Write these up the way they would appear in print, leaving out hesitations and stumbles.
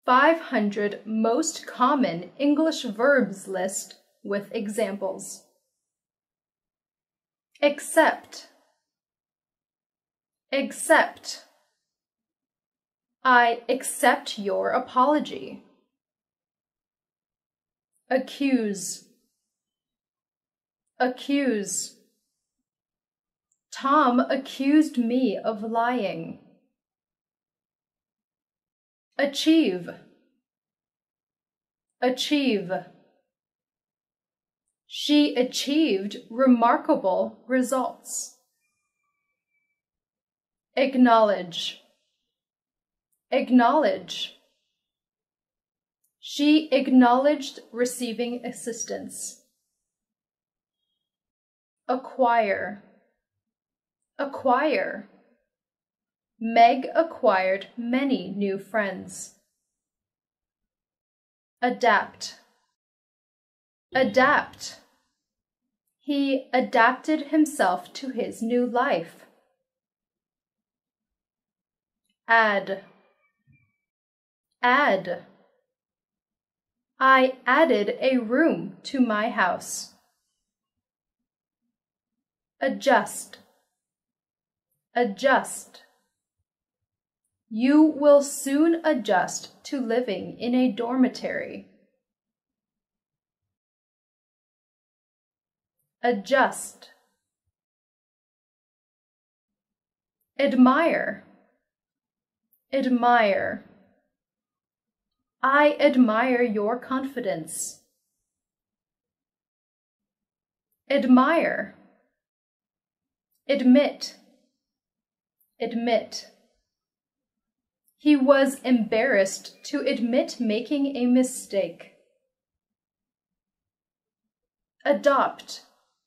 500 most common English verbs list with examples. Accept. Accept. I accept your apology. Accuse. Accuse. Tom accused me of lying. Achieve. Achieve. She achieved remarkable results. Acknowledge. Acknowledge. She acknowledged receiving assistance. Acquire. Acquire. Meg acquired many new friends. Adapt. Adapt. He adapted himself to his new life. Add. Add. I added a room to my house. Adjust. Adjust. You will soon adjust to living in a dormitory. Adjust. Admire. Admire. I admire your confidence. Admire. Admit. Admit. He was embarrassed to admit making a mistake. Adopt.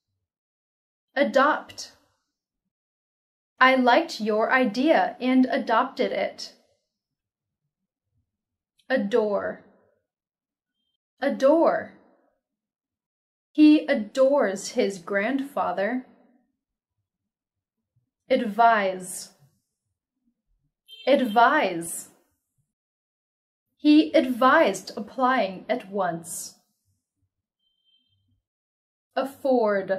Adopt. I liked your idea and adopted it. Adore. Adore. He adores his grandfather. Advise. Advise. He advised applying at once. Afford.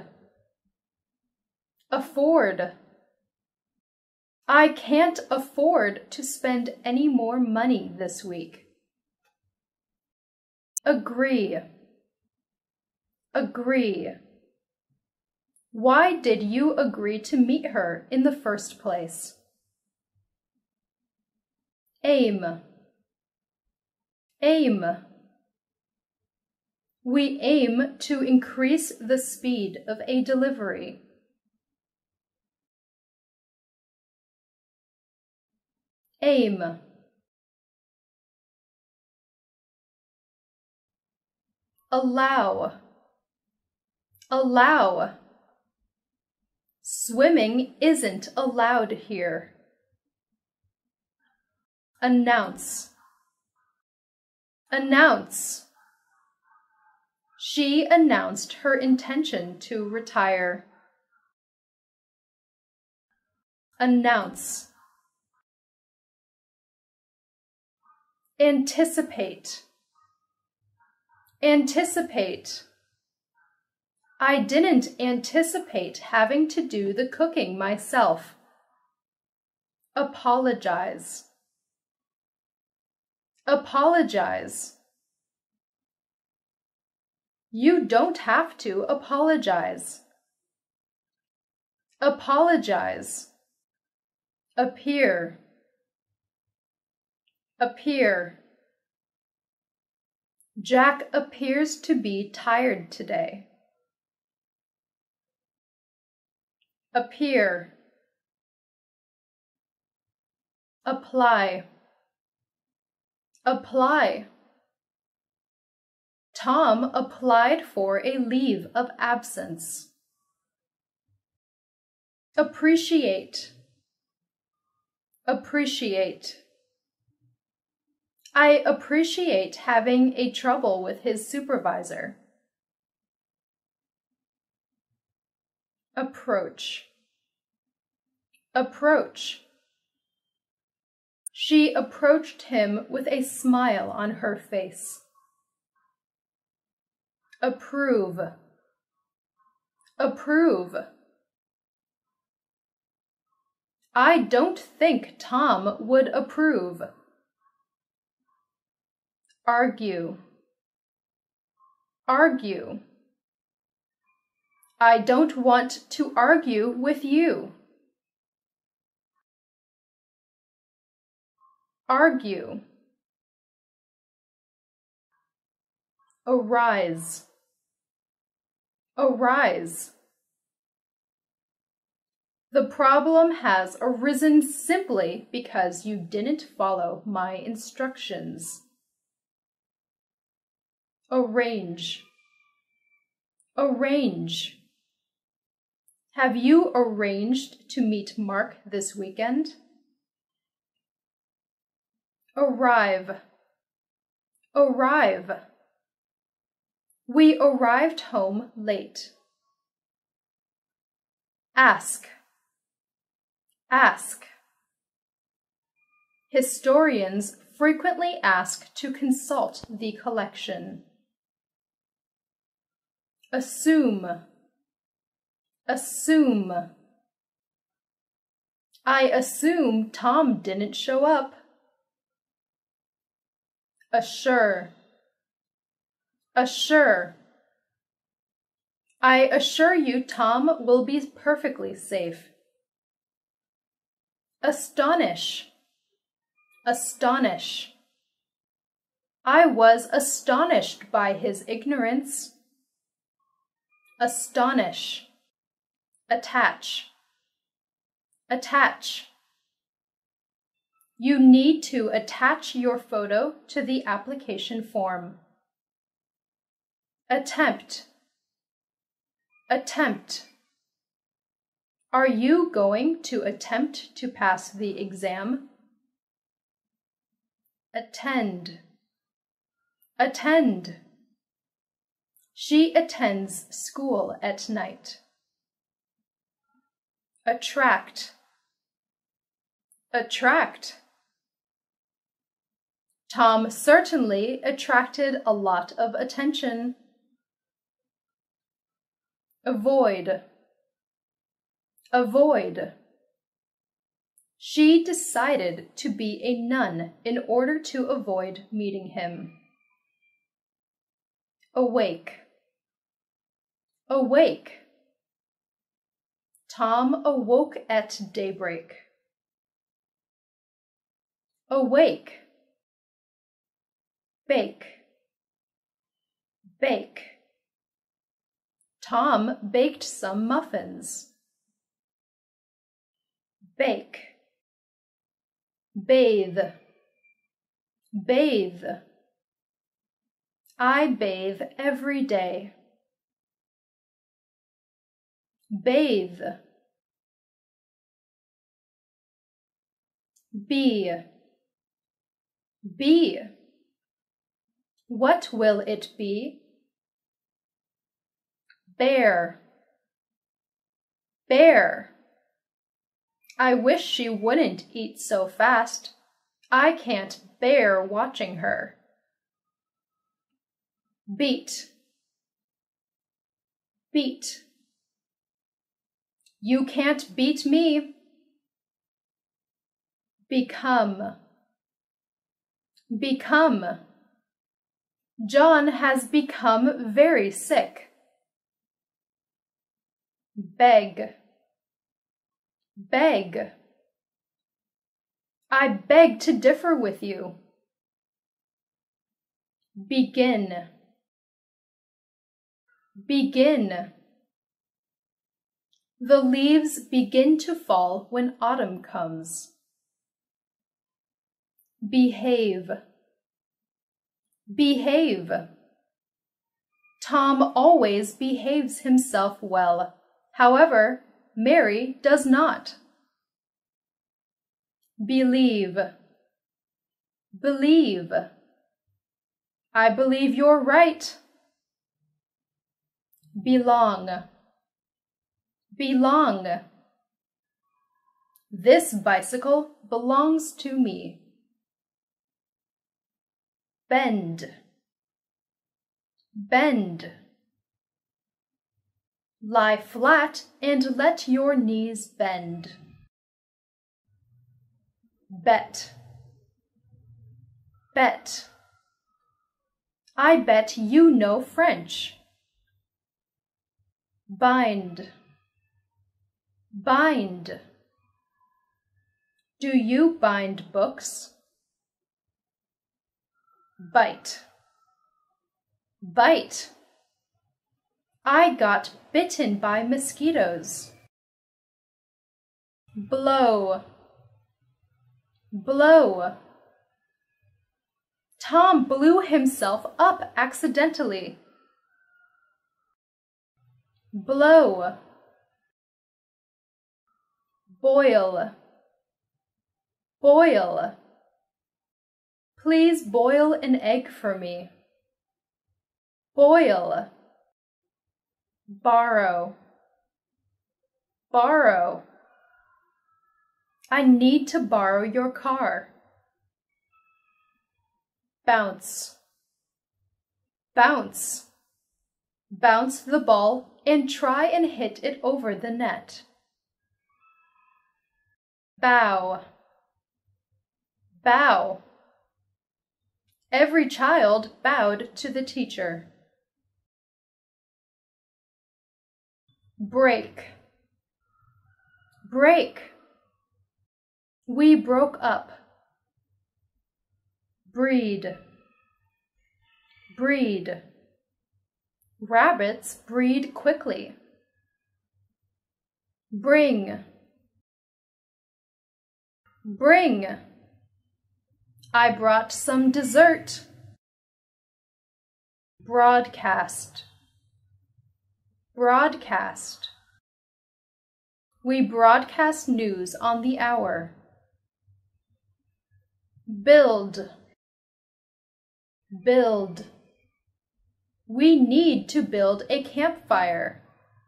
Afford. I can't afford to spend any more money this week. Agree. Agree. Why did you agree to meet her in the first place? Aim. Aim. We aim to increase the speed of a delivery. Aim. Allow. Allow. Swimming isn't allowed here. Announce. Announce. She announced her intention to retire. Announce. Anticipate. Anticipate. I didn't anticipate having to do the cooking myself. Apologize. Apologize. You don't have to apologize. Apologize. Appear. Appear. Jack appears to be tired today. Appear. Apply. Apply. Tom applied for a leave of absence. Appreciate. Appreciate. I appreciate having a trouble with his supervisor. Approach. Approach. She approached him with a smile on her face. Approve. Approve. I don't think Tom would approve. Argue. Argue. I don't want to argue with you. Argue. Arise. Arise. The problem has arisen simply because you didn't follow my instructions. Arrange. Arrange. Have you arranged to meet Mark this weekend? Arrive. Arrive. We arrived home late. Ask. Ask. Historians frequently ask to consult the collection. Assume. Assume. I assume Tom didn't show up. Assure. Assure. I assure you Tom will be perfectly safe. Astonish. Astonish. I was astonished by his ignorance. Astonish. Attach. Attach. You need to attach your photo to the application form. Attempt. Attempt. Are you going to attempt to pass the exam? Attend. Attend. She attends school at night. Attract. Attract. Tom certainly attracted a lot of attention. Avoid. Avoid. She decided to be a nun in order to avoid meeting him. Awake. Awake. Tom awoke at daybreak. Awake. Bake. Bake. Tom baked some muffins. Bake. Bathe. Bathe. I bathe every day. Bathe. Be. Be. What will it be? Bear. Bear. I wish she wouldn't eat so fast. I can't bear watching her. Beat. Beat. You can't beat me. Become. Become. John has become very sick. Beg. Beg. I beg to differ with you. Begin. Begin. The leaves begin to fall when autumn comes. Behave. Behave. Tom always behaves himself well. However, Mary does not. Believe. Believe. I believe you're right. Belong. Belong. This bicycle belongs to me. bend, bend. Lie flat and let your knees bend. Bet, bet. I bet you know French. Bind, bind. Do you bind books? Bite, bite. I got bitten by mosquitoes. Blow, blow. Tom blew himself up accidentally. Blow, boil, boil. Please boil an egg for me. Boil, borrow, borrow. I need to borrow your car. Bounce, bounce. Bounce the ball and try and hit it over the net. Bow, bow. Every child bowed to the teacher. Break, break. We broke up. Breed, breed. Rabbits breed quickly. Bring, bring. I brought some dessert. Broadcast, broadcast. We broadcast news on the hour. Build, build. We need to build a campfire.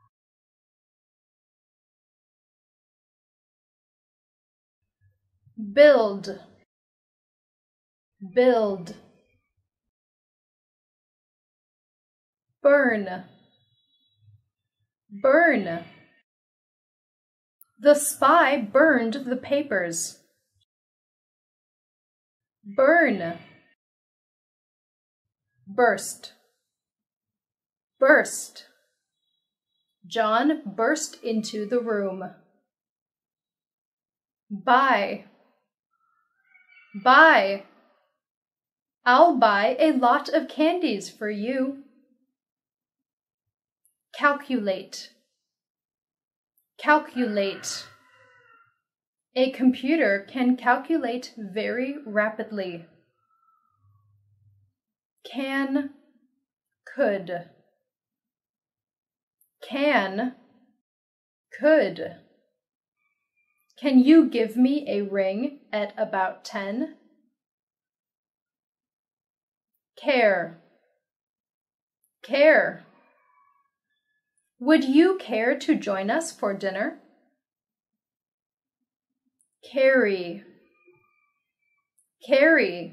Build, build. Burn, burn. The spy burned the papers. Burn, burst, burst. John burst into the room. Buy, buy. I'll buy a lot of candies for you. Calculate, calculate. A computer can calculate very rapidly. Can, could. Can, could. Can you give me a ring at about 10? Care, care. Would you care to join us for dinner? Carry, carry.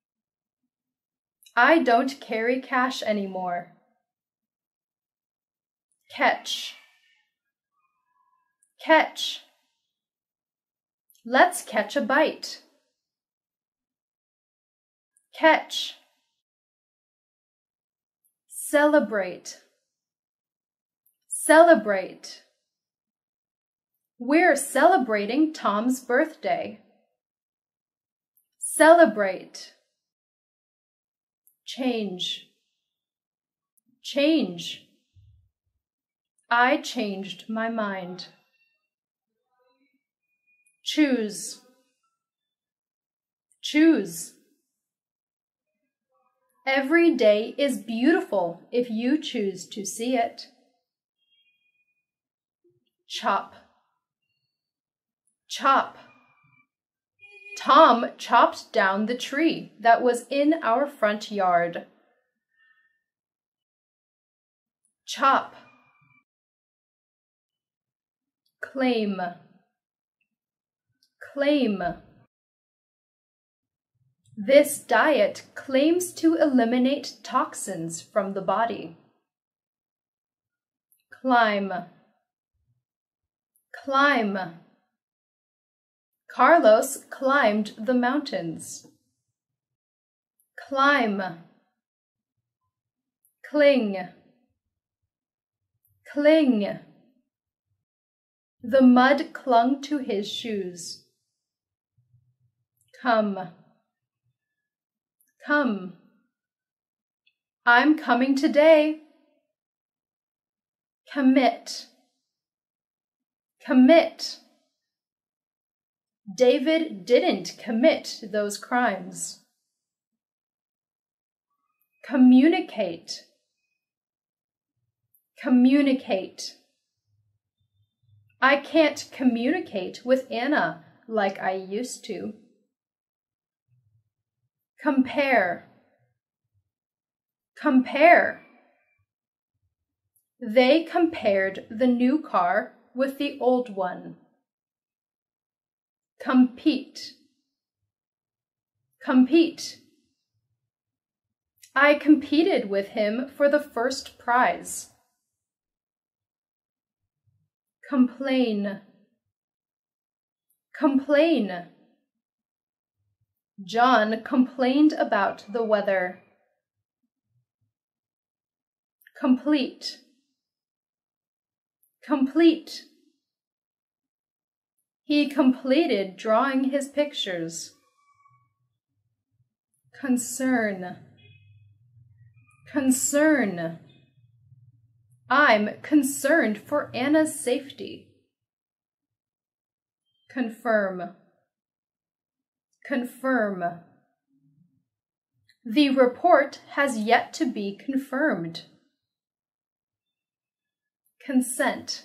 I don't carry cash anymore. Catch, catch. Let's catch a bite. Catch. Celebrate, celebrate. We're celebrating Tom's birthday. Celebrate. Change, change. I changed my mind. Choose, choose. Every day is beautiful if you choose to see it. Chop, chop. Tom chopped down the tree that was in our front yard. Chop. Claim, claim. This diet claims to eliminate toxins from the body. Climb. Climb. Carlos climbed the mountains. Climb. Cling. Cling. The mud clung to his shoes. Come. Come. I'm coming today. Commit. Commit. David didn't commit those crimes. Communicate. Communicate. I can't communicate with Anna like I used to. Compare. Compare. They compared the new car with the old one. Compete. Compete. I competed with him for the first prize. Complain. Complain. John complained about the weather. Complete. Complete. He completed drawing his pictures. Concern. Concern. I'm concerned for Anna's safety. Confirm. Confirm. The report has yet to be confirmed. Consent.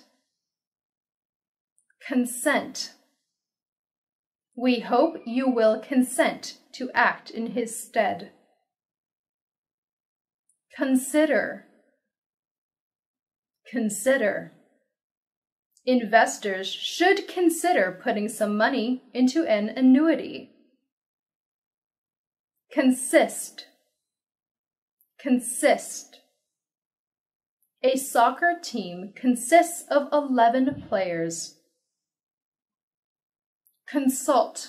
Consent. We hope you will consent to act in his stead. Consider. Consider. Investors should consider putting some money into an annuity. Consist. Consist. A soccer team consists of 11 players. Consult.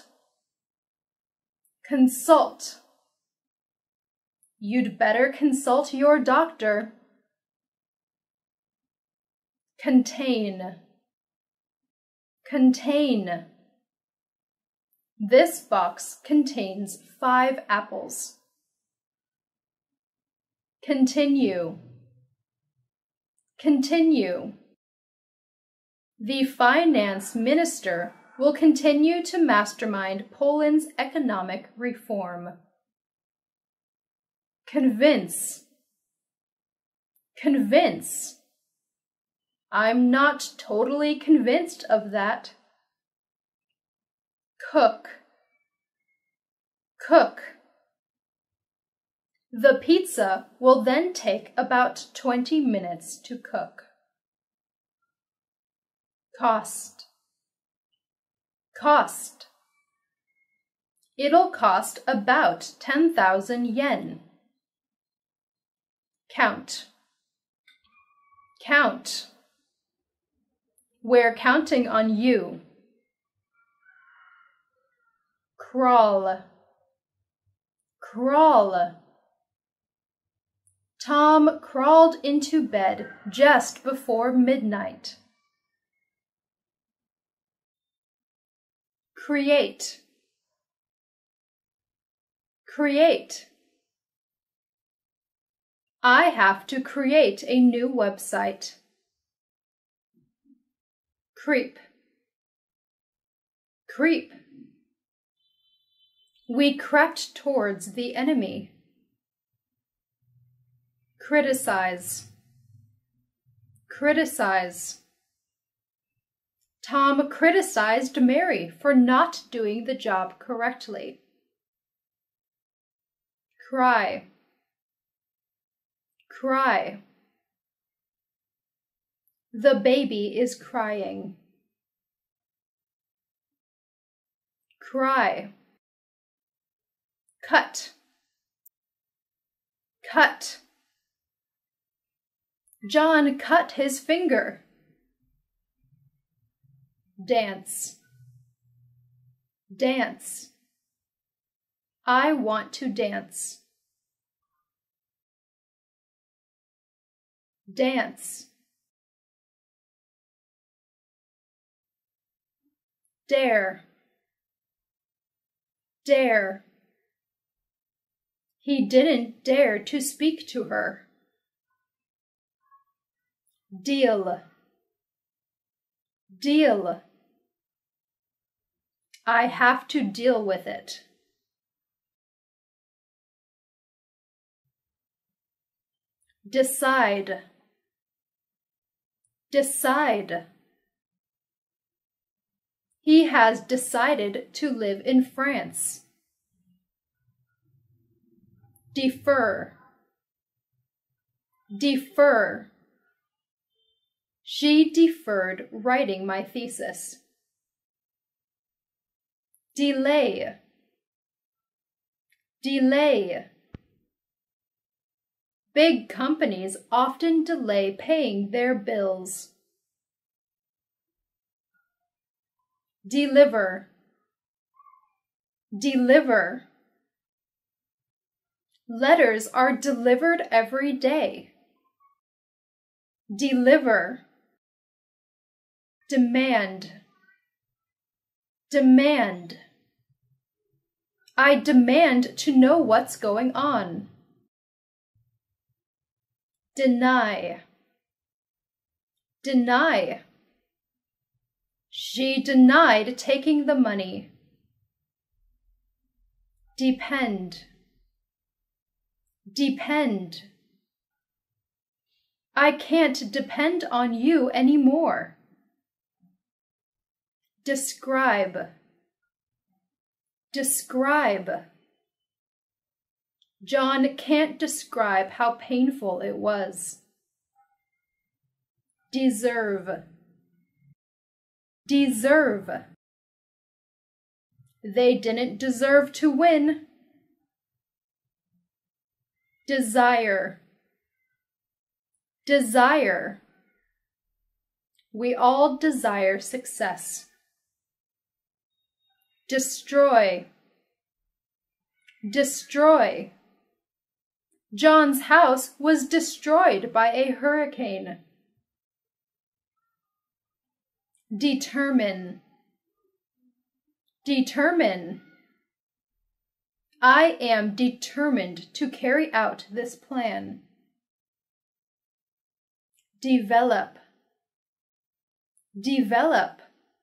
Consult. You'd better consult your doctor. Contain. Contain. This box contains 5 apples. Continue. Continue. The finance minister will continue to mastermind Poland's economic reform. Convince. Convince. I'm not totally convinced of that. Cook. Cook. The pizza will then take about 20 minutes to cook. Cost. Cost. It'll cost about 10,000 yen. Count. Count. We're counting on you. Crawl. Crawl. Tom crawled into bed just before midnight. Create. Create. I have to create a new website. Creep. Creep. We crept towards the enemy. Criticize. Criticize. Tom criticized Mary for not doing the job correctly. Cry. Cry. The baby is crying. Cry. cut, cut. John cut his finger. Dance, dance. I want to dance. Dance. Dare, dare. He didn't dare to speak to her. Deal, deal. I have to deal with it. Decide, decide. He has decided to live in France. Defer, defer. She deferred writing my thesis. Delay, delay. Big companies often delay paying their bills. Deliver, deliver. Letters are delivered every day. Deliver. Demand, demand. I demand to know what's going on. Deny, deny. She denied taking the money. Depend, depend. I can't depend on you anymore. Describe, describe. John can't describe how painful it was. Deserve, deserve. They didn't deserve to win. Desire, desire. We all desire success. Destroy, destroy. John's house was destroyed by a hurricane. Determine, determine. I am determined to carry out this plan. Develop, develop.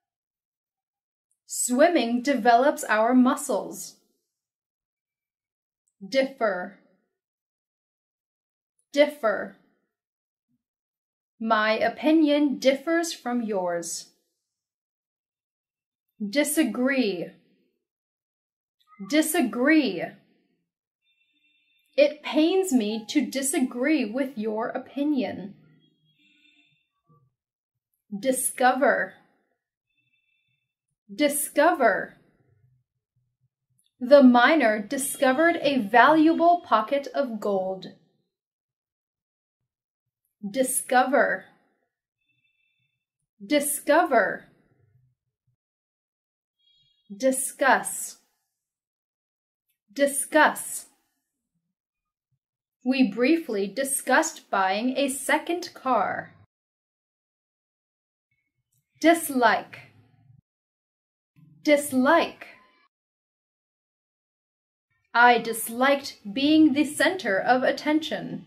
Swimming develops our muscles. Differ, differ. My opinion differs from yours. Disagree, disagree. It pains me to disagree with your opinion. Discover, discover. The miner discovered a valuable pocket of gold. Discover, discover. Discuss, discuss. We briefly discussed buying a second car. Dislike, dislike. I disliked being the center of attention.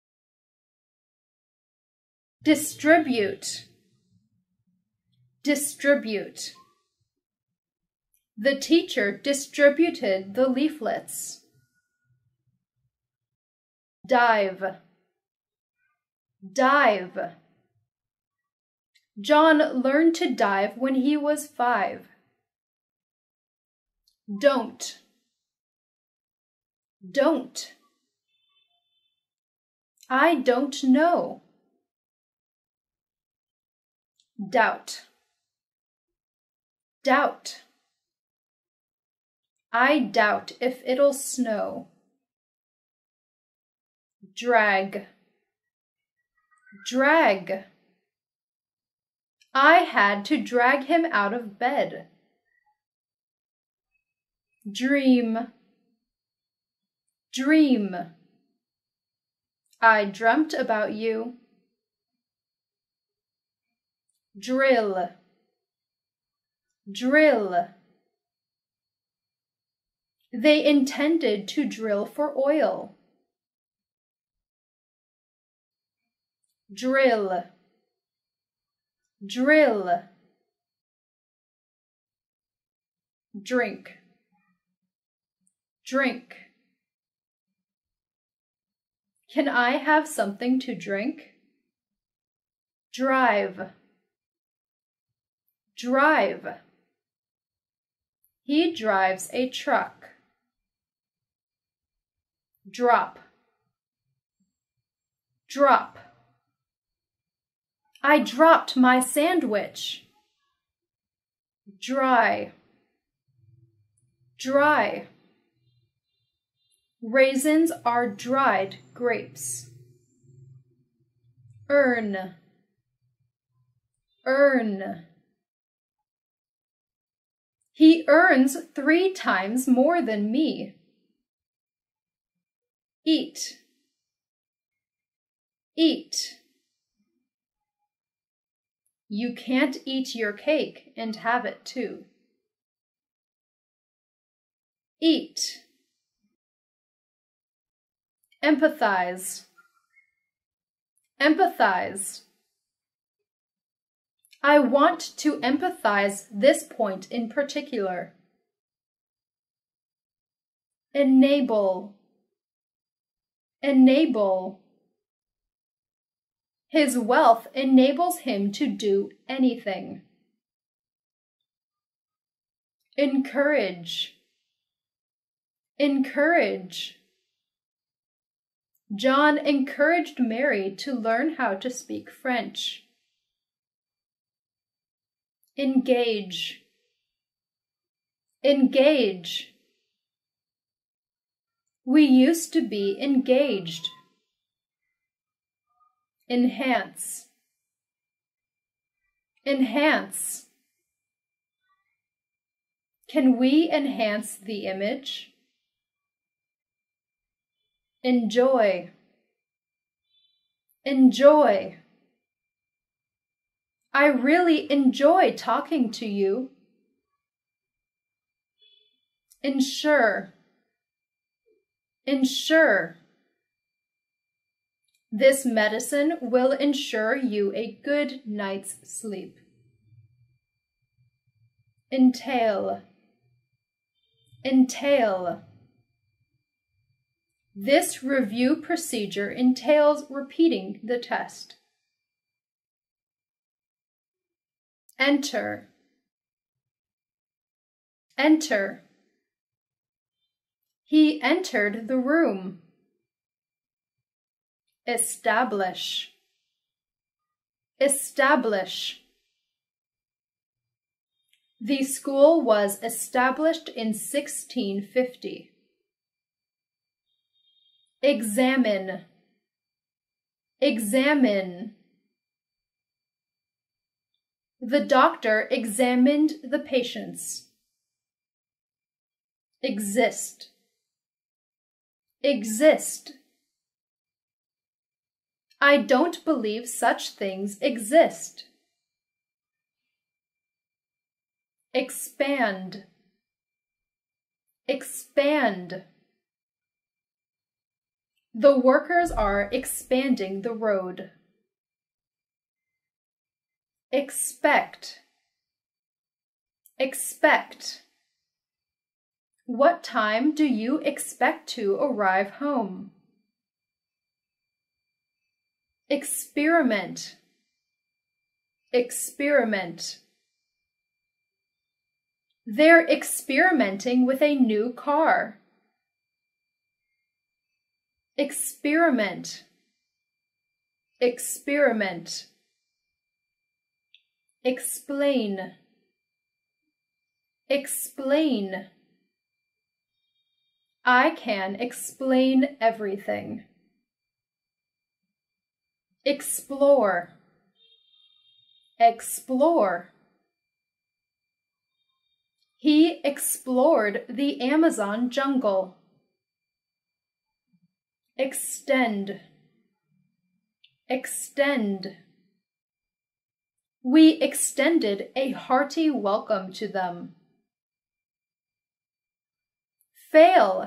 Distribute, distribute. The teacher distributed the leaflets. Dive, dive. John learned to dive when he was 5. Don't, don't. I don't know. Doubt, doubt. I doubt if it'll snow. Drag. Drag. I had to drag him out of bed. Dream. Dream. I dreamt about you. Drill. Drill. They intended to drill for oil. Drill. Drill. Drink. Drink. Can I have something to drink? Drive. Drive. He drives a truck. Drop. Drop. I dropped my sandwich. Dry. Dry. Raisins are dried grapes. Earn. Earn. He earns 3 times more than me. Eat. Eat. You can't eat your cake and have it too. Eat. Empathize. Empathize. I want to empathize this point in particular. Enable. Enable. His wealth enables him to do anything. Encourage. Encourage. John encouraged Mary to learn how to speak French. Engage. Engage. We used to be engaged. Enhance. Enhance. Can we enhance the image? Enjoy. Enjoy. I really enjoy talking to you. Ensure. Ensure. This medicine will ensure you a good night's sleep. Entail. Entail. This review procedure entails repeating the test. Enter. Enter. He entered the room. Establish. Establish. The school was established in 1650. Examine. Examine. The doctor examined the patients. Exist. Exist. I don't believe such things exist. Expand. Expand. The workers are expanding the road. Expect. Expect. What time do you expect to arrive home? Experiment. Experiment. They're experimenting with a new car. Experiment. Experiment. Explain. Explain. I can explain everything. Explore. Explore. He explored the Amazon jungle. Extend. Extend. We extended a hearty welcome to them. Fail.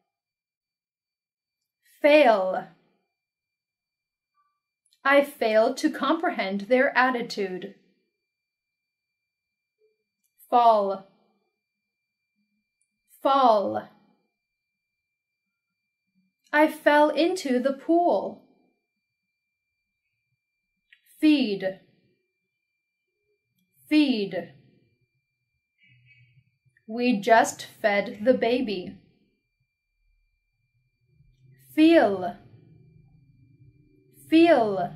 Fail. I failed to comprehend their attitude. Fall. Fall. I fell into the pool. Feed. Feed. We just fed the baby. Feel. Feel.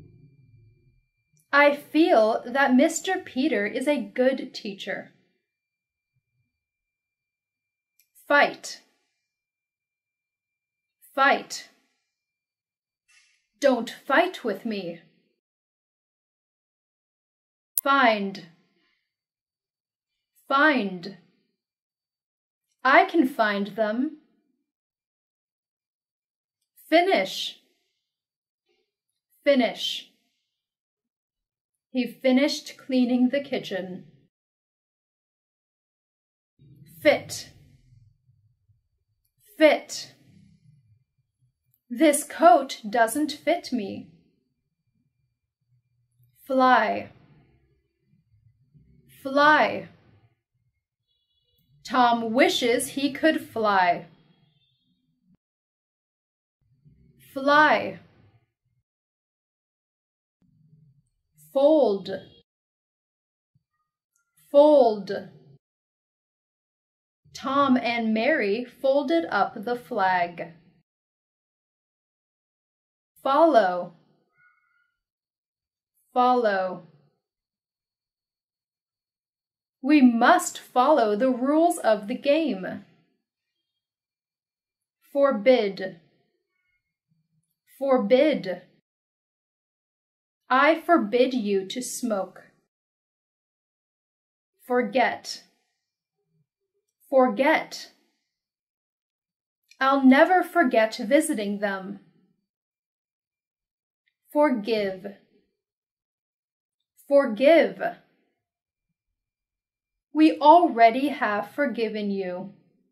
I feel that Mr. Peter is a good teacher. Fight. Fight. Don't fight with me. Find. Find. I can find them. Finish. Finish. He finished cleaning the kitchen. Fit. Fit. This coat doesn't fit me. Fly. Fly. Tom wishes he could fly. Fly. Fold. Fold. Tom and Mary folded up the flag. Follow. Follow. We must follow the rules of the game. Forbid. Forbid. I forbid you to smoke. Forget. Forget. I'll never forget visiting them. Forgive. Forgive. We already have forgiven you.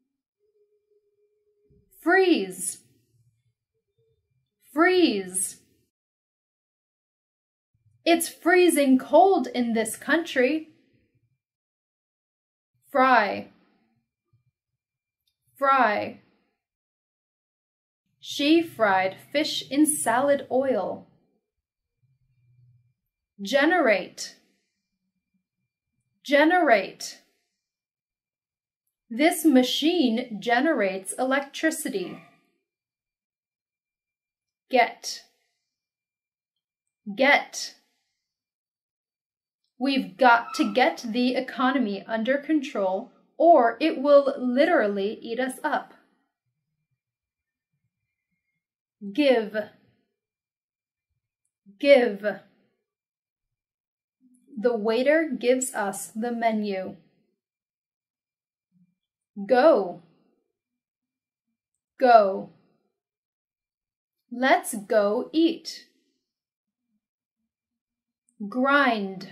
Freeze. Freeze. It's freezing cold in this country. Fry. Fry. She fried fish in salad oil. Generate. Generate. This machine generates electricity. Get. Get. We've got to get the economy under control, or it will literally eat us up. Give. Give. The waiter gives us the menu. Go. Go. Let's go eat. Grind.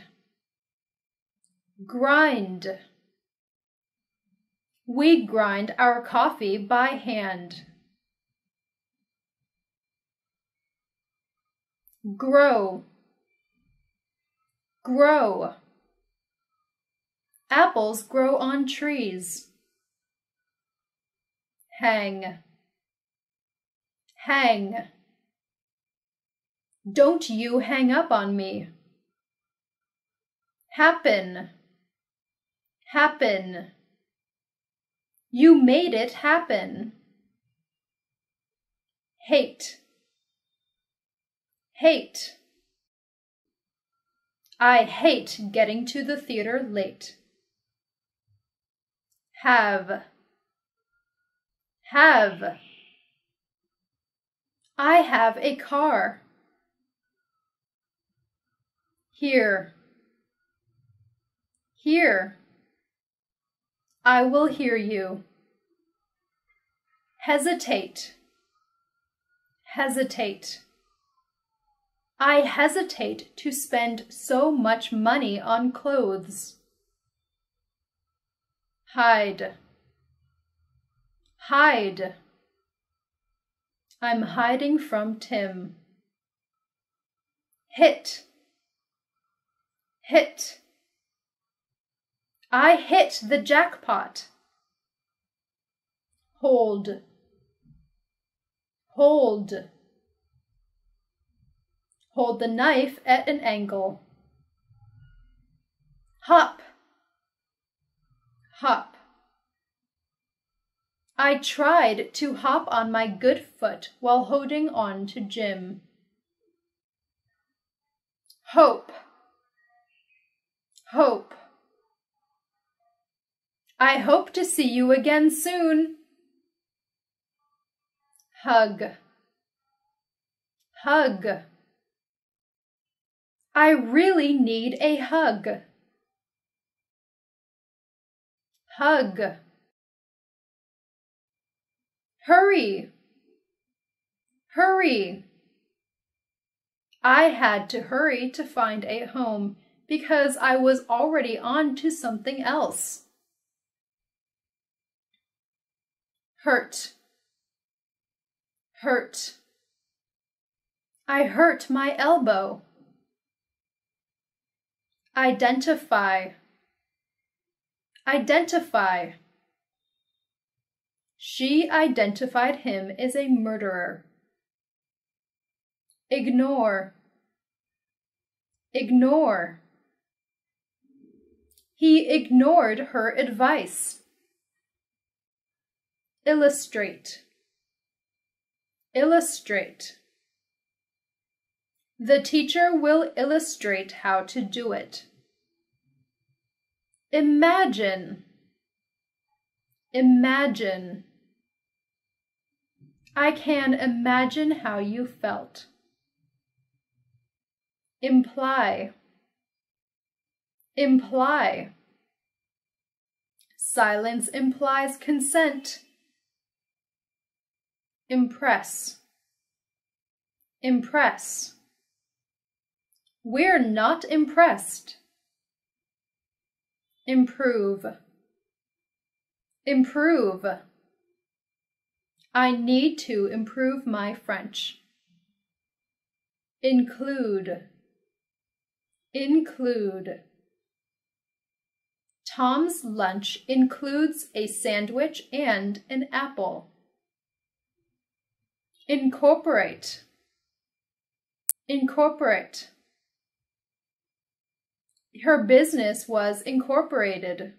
Grind. We grind our coffee by hand. Grow. Grow. Apples grow on trees. Hang. Hang. Don't you hang up on me. Happen. Happen. You made it happen. Hate. Hate. I hate getting to the theater late. Have. Have. I have a car. Hear. Hear. I will hear you. Hesitate. Hesitate. I hesitate to spend so much money on clothes. Hide. Hide. I'm hiding from Tim. Hit. Hit. I hit the jackpot. Hold. Hold. Hold the knife at an angle. Hop. Hop. I tried to hop on my good foot while holding on to Jim. Hope. Hope. I hope to see you again soon. Hug. Hug. I really need a hug. Hug. Hurry. Hurry. I had to hurry to find a home because I was already on to something else. Hurt. Hurt. I hurt my elbow. Identify. Identify. She identified him as a murderer. Ignore. Ignore. He ignored her advice. Illustrate. Illustrate. The teacher will illustrate how to do it. Imagine. Imagine. I can imagine how you felt. Imply. Imply. Silence implies consent. Impress. Impress. We're not impressed. Improve. Improve. I need to improve my French. Include. Include. Tom's lunch includes a sandwich and an apple. Incorporate. Incorporate. Her business was incorporated.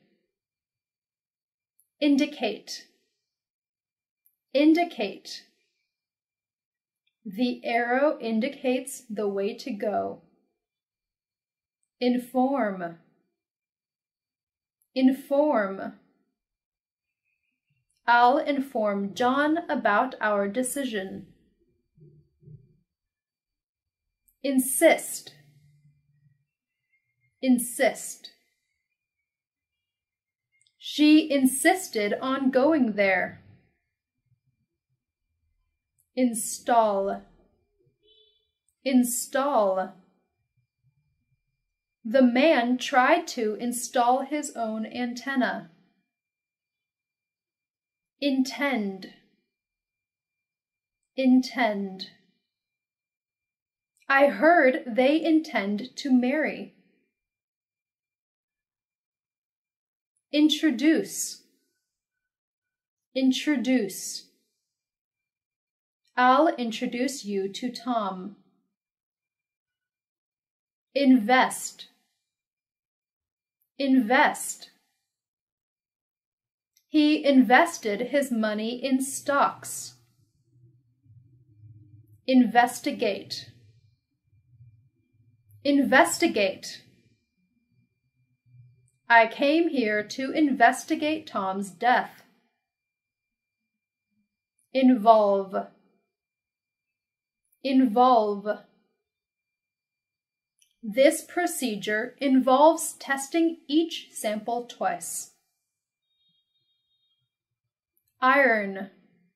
Indicate. Indicate. The arrow indicates the way to go. Inform. Inform. I'll inform John about our decision. Insist. Insist. She insisted on going there. Install. Install. The man tried to install his own antenna. Intend. Intend. I heard they intend to marry. Introduce. Introduce. I'll introduce you to Tom. Invest. Invest. He invested his money in stocks. Investigate. Investigate. I came here to investigate Tom's death. involve, involve. This procedure involves testing each sample twice. Iron,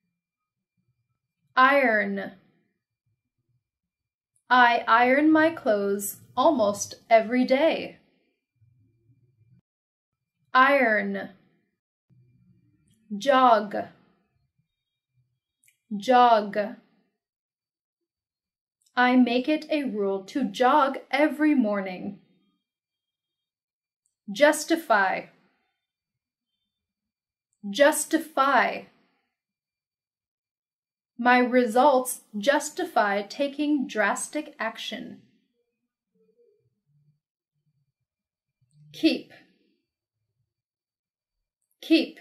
iron. I iron my clothes almost every day. Iron, jog, jog. I make it a rule to jog every morning. Justify, justify. My results justify taking drastic action. Keep, keep.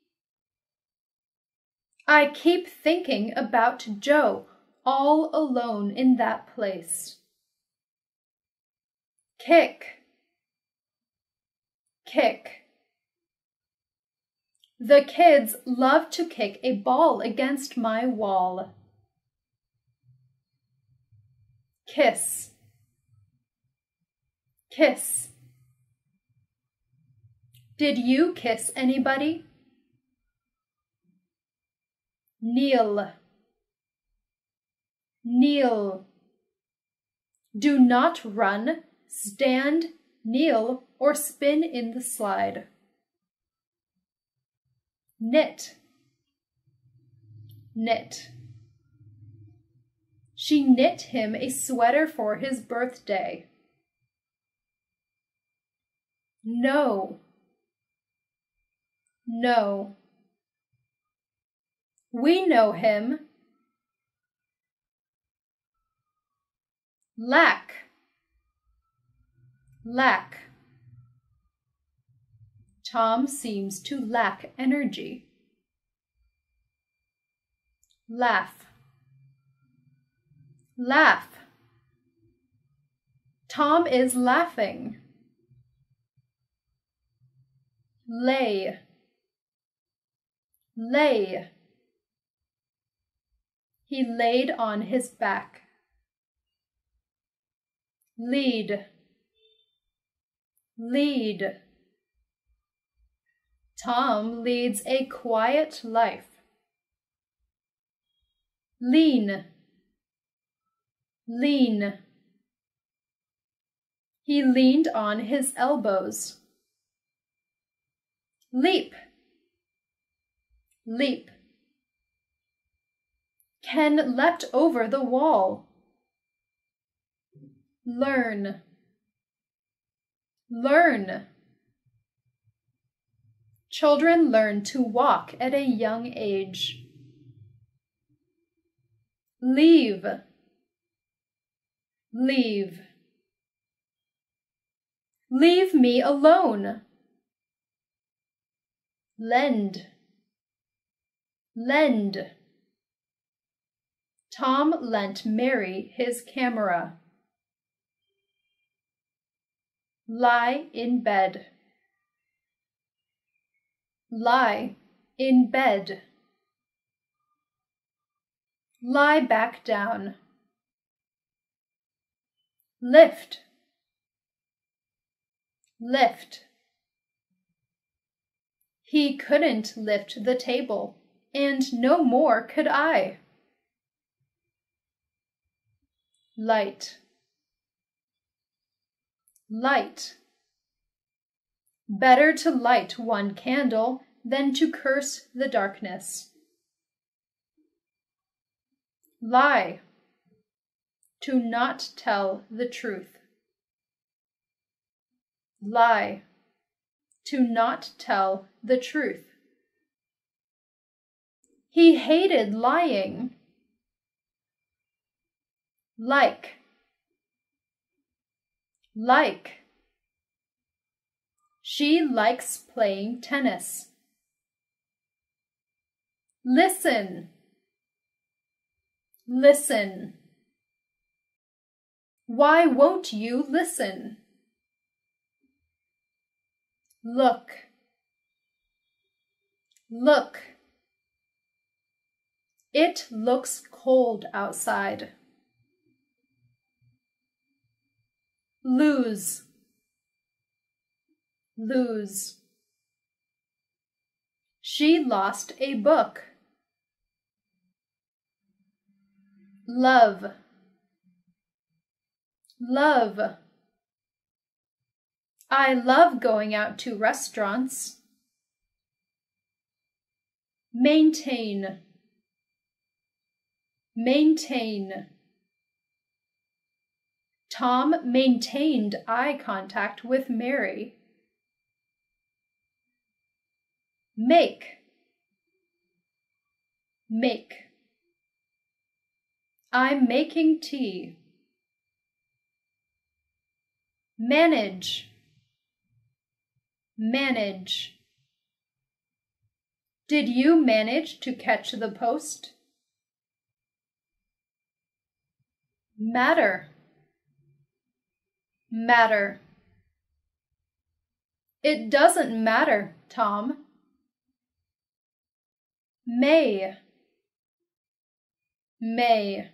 I keep thinking about Joe all alone in that place. Kick, kick. The kids love to kick a ball against my wall. Kiss, kiss. Did you kiss anybody? Kneel, kneel. Do not run, stand, kneel, or spin in the slide. Knit, knit. She knit him a sweater for his birthday. No, no. We know him. Lack, lack. Tom seems to lack energy. Laugh, laugh. Tom is laughing. Lay, lay. He laid on his back. Lead, lead. Tom leads a quiet life. Lean, lean. He leaned on his elbows. Leap, leap. Ken leapt over the wall. Learn, learn. Children learn to walk at a young age. Leave, leave. Leave me alone. Lend, lend. Tom lent Mary his camera. Lie in bed, lie in bed. Lie back down. Lift, lift. He couldn't lift the table, and no more could I. Light, light. Better to light one candle than to curse the darkness. Lie, to not tell the truth. Lie, to not tell the truth. He hated lying. Like, like. She likes playing tennis. Listen, listen. Why won't you listen? Look, look. It looks cold outside. Lose, lose. She lost a book. Love, love. I love going out to restaurants. Maintain, maintain. Tom maintained eye contact with Mary. Make, make. I'm making tea. Manage, manage. Did you manage to catch the post? Matter, matter. It doesn't matter, Tom. May, may.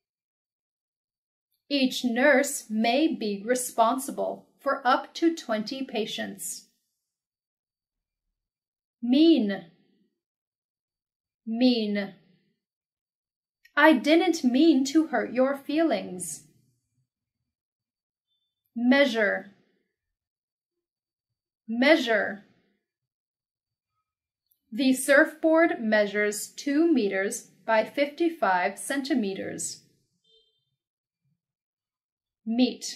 Each nurse may be responsible for up to 20 patients. Mean, mean. I didn't mean to hurt your feelings. Measure, measure. The surfboard measures 2 meters by 55 centimeters. Meet,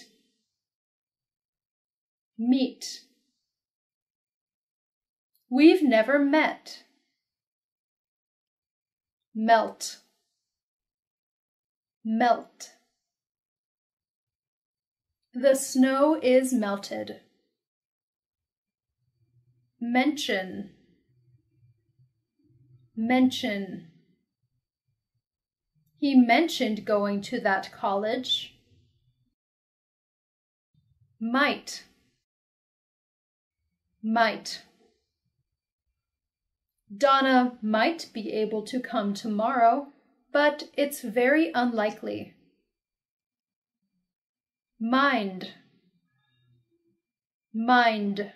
meet. We've never met. Melt, melt. The snow is melted. Mention, mention. He mentioned going to that college. Might, might. Donna might be able to come tomorrow, but it's very unlikely. Mind, mind.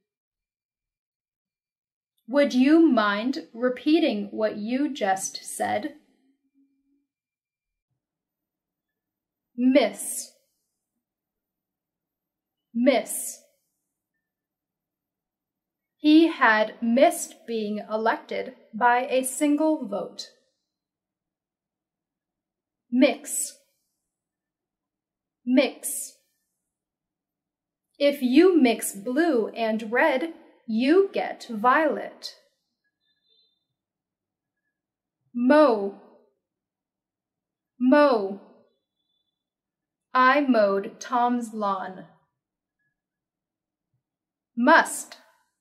Would you mind repeating what you just said? Miss, miss. He had missed being elected by a single vote. Mix, mix. If you mix blue and red, you get violet. Mow, mow. I mowed Tom's lawn. Must,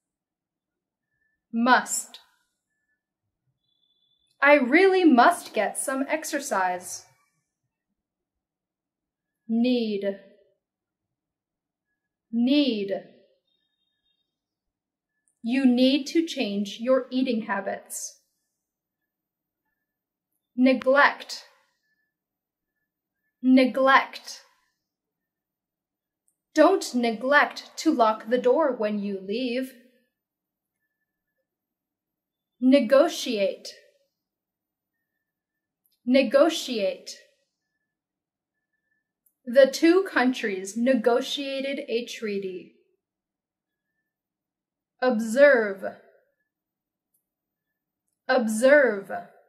must. I really must get some exercise. Need, need. You need to change your eating habits. Neglect, neglect. Don't neglect to lock the door when you leave. Negotiate, negotiate. The two countries negotiated a treaty. Observe, observe.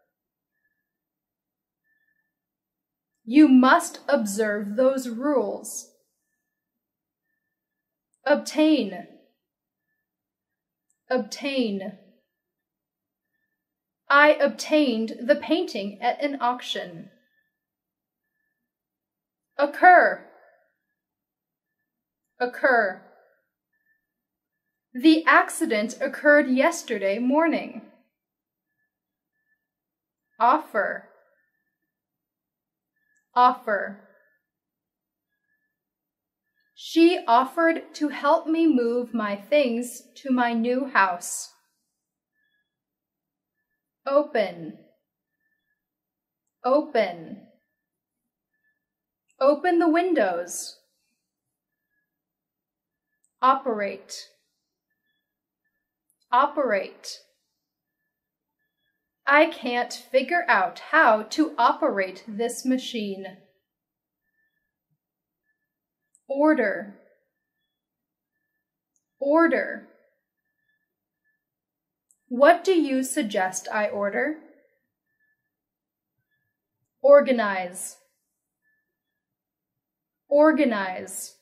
You must observe those rules. Obtain, obtain. I obtained the painting at an auction. Occur, occur. The accident occurred yesterday morning. Offer, offer. She offered to help me move my things to my new house. Open, Open. Open the windows. Operate. Operate. I can't figure out how to operate this machine. Order. Order. What do you suggest I order? Organize. Organize.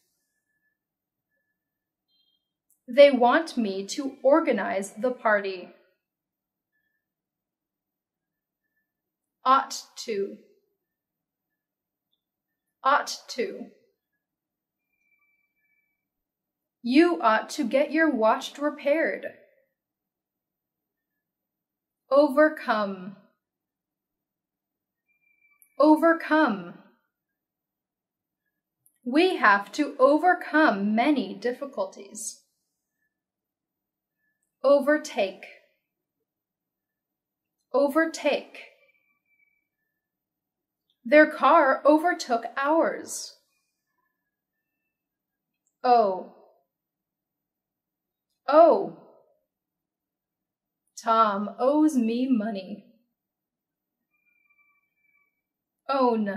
They want me to organize the party. Ought to. Ought to. You ought to get your watch repaired. Overcome. Overcome. We have to overcome many difficulties. Overtake. Overtake. Their car overtook ours. Oh. Oh. Tom owes me money. Own.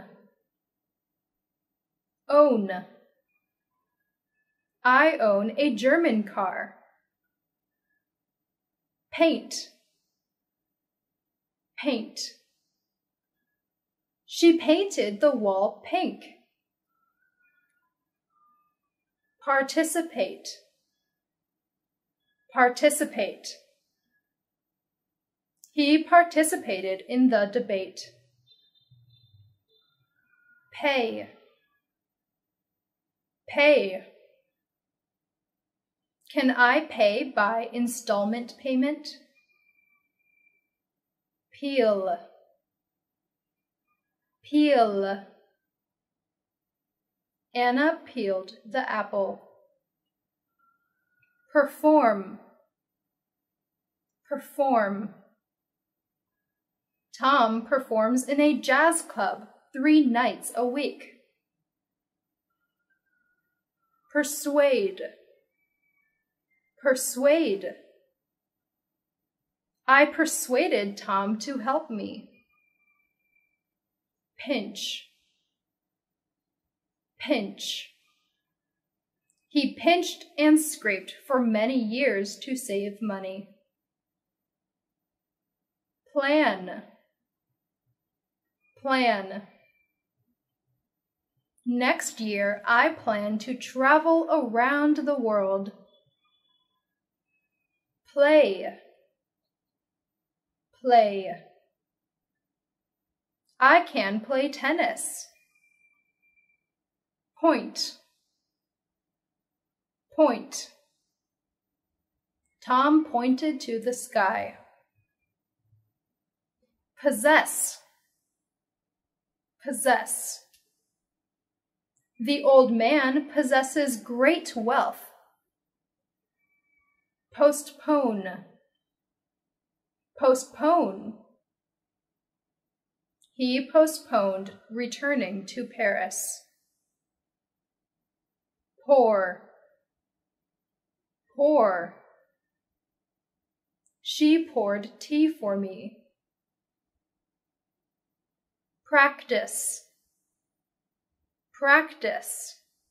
Own. I own a German car. Paint. Paint. She painted the wall pink. Participate. Participate. He participated in the debate. Pay. Pay. Can I pay by installment payment? Peel. Peel. Anna peeled the apple. Perform. Perform. Tom performs in a jazz club 3 nights a week. Persuade. Persuade. I persuaded Tom to help me. Pinch. Pinch. He pinched and scraped for many years to save money. Plan. Plan. Next year, I plan to travel around the world. Play. Play. I can play tennis. Point. Point. Tom pointed to the sky. Possess. Possess. The old man possesses great wealth. Postpone. Postpone. He postponed returning to Paris. Pour. Pour. She poured tea for me. Practice. Practice.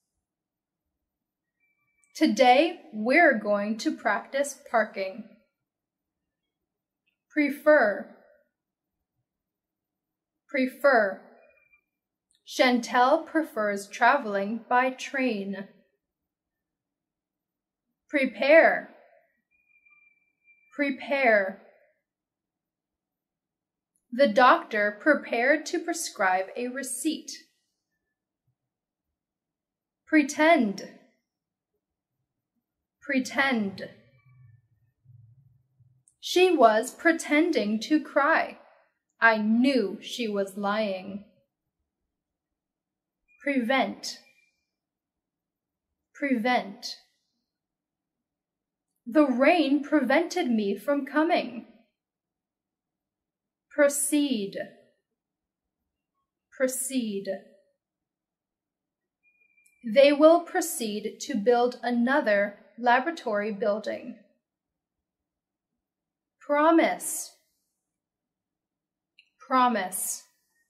Today, we're going to practice parking. Prefer. Prefer. Chantel prefers traveling by train. Prepare. Prepare. The doctor prepared to prescribe a receipt. Pretend. Pretend. She was pretending to cry. I knew she was lying. Prevent. Prevent. The rain prevented me from coming. Proceed. proceed. They will proceed to build another laboratory building. Promise. Promise.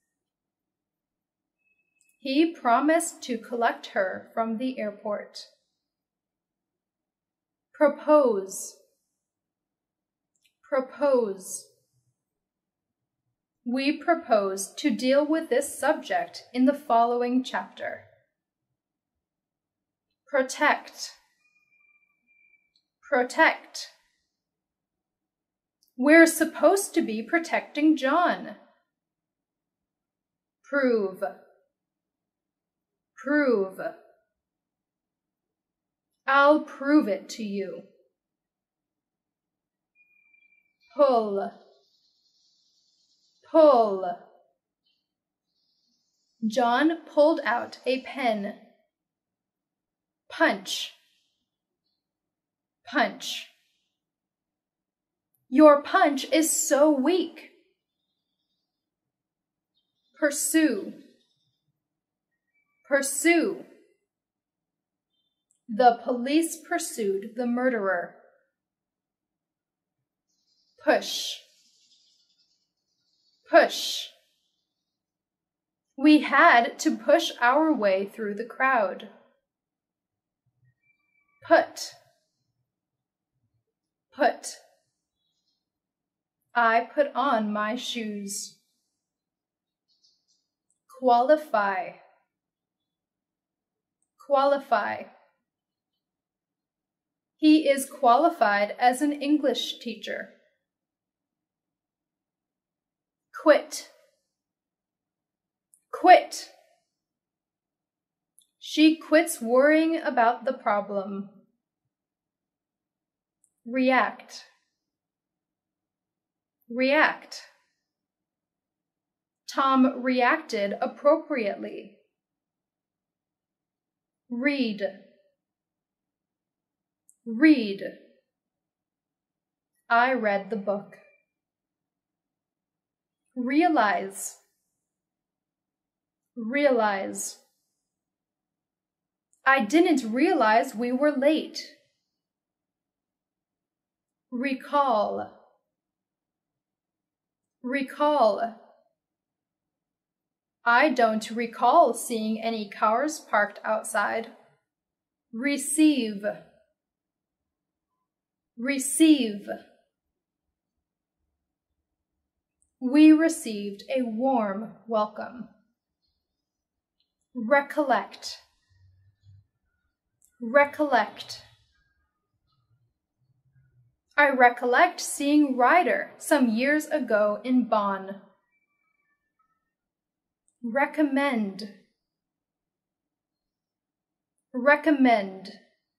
He promised to collect her from the airport. Propose. Propose. We propose to deal with this subject in the following chapter. Protect. Protect. We're supposed to be protecting John. Prove. Prove. I'll prove it to you. Pull. Pull. John pulled out a pen. Punch. Punch. Your punch is so weak. Pursue. Pursue. The police pursued the murderer. Push. Push. We had to push our way through the crowd. Put. Put. I put on my shoes. Qualify. Qualify. He is qualified as an English teacher. Quit. Quit. She quits worrying about the problem. React. React. Tom reacted appropriately. Read. Read. I read the book. Realize. Realize. I didn't realize we were late. Recall. Recall. I don't recall seeing any cars parked outside. Receive. Receive. We received a warm welcome. Recollect. Recollect. I recollect seeing Ryder some years ago in Bonn. Recommend. Recommend.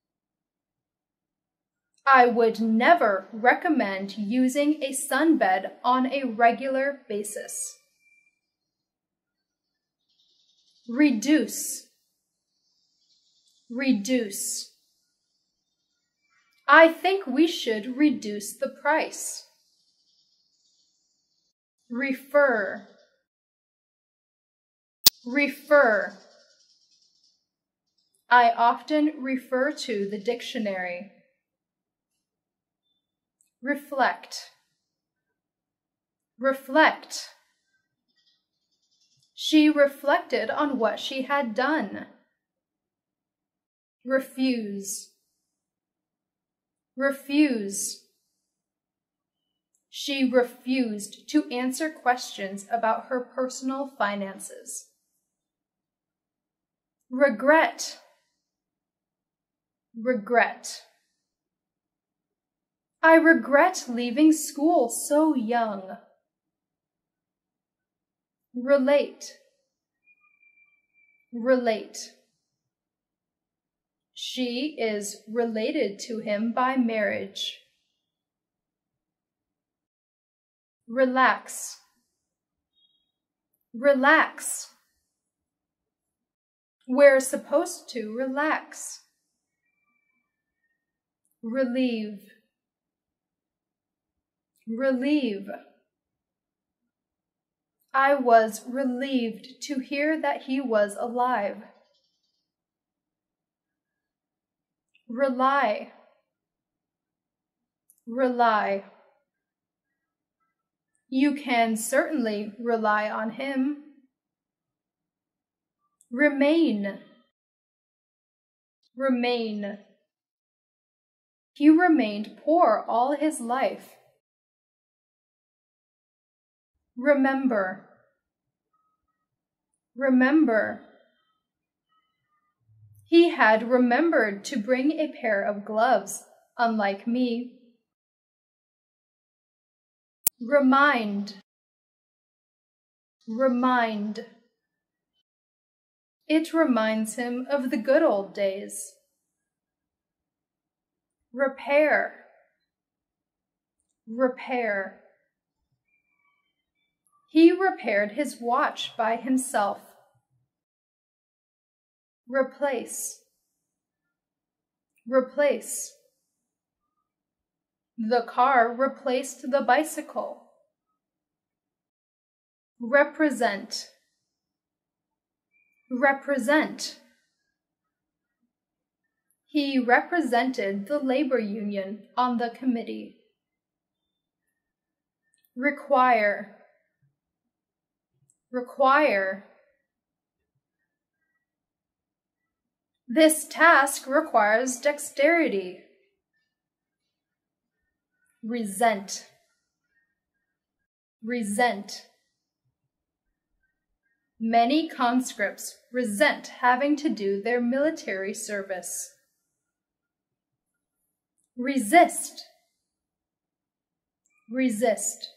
I would never recommend using a sunbed on a regular basis. Reduce. Reduce. I think we should reduce the price. Refer. Refer. I often refer to the dictionary. Reflect. Reflect. She reflected on what she had done. Refuse. Refuse. She refused to answer questions about her personal finances. Regret. Regret. I regret leaving school so young. Relate. Relate. She is related to him by marriage. Relax. Relax. We're supposed to relax. Relieve. Relieve. I was relieved to hear that he was alive. Rely. Rely. You can certainly rely on him. Remain. Remain. He remained poor all his life. Remember. Remember. He had remembered to bring a pair of gloves, unlike me. Remind. Remind. It reminds him of the good old days. Repair. Repair. He repaired his watch by himself. Replace. Replace. The car replaced the bicycle. Represent. Represent. He represented the labor union on the committee. Require. Require. This task requires dexterity. Resent. Resent. Many conscripts resent having to do their military service. Resist. Resist.